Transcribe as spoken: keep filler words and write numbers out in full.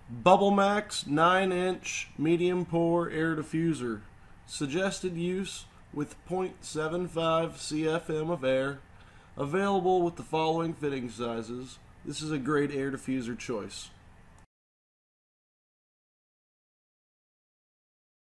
Bubblemac nine inch Medium Pore Air Diffuser. Suggested use with zero point seven five C F M of air. Available with the following fitting sizes. This is a great air diffuser choice.